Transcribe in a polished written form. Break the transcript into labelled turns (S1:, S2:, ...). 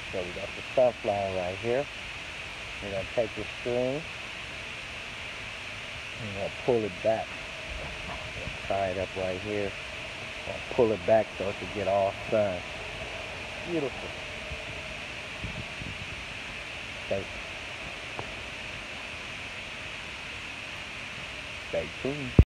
S1: So we got the sunflower right here. We're going to take the string and we're going to pull it back. Tie it up right here. And pull it back so it can get all sun. Beautiful. Okay. Stay tuned.